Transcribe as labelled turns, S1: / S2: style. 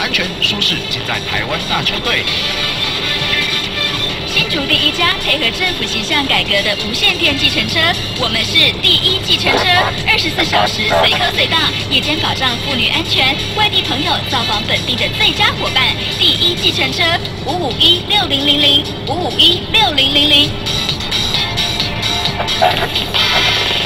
S1: 安全舒适，尽在台湾大车队。
S2: 新竹第一家配合政府形象改革的无线电计程车，我们是第一计程车，24小时随口随到，夜间保障妇女安全，外地朋友造访本地的最佳伙伴。第一计程车5516000，5516000。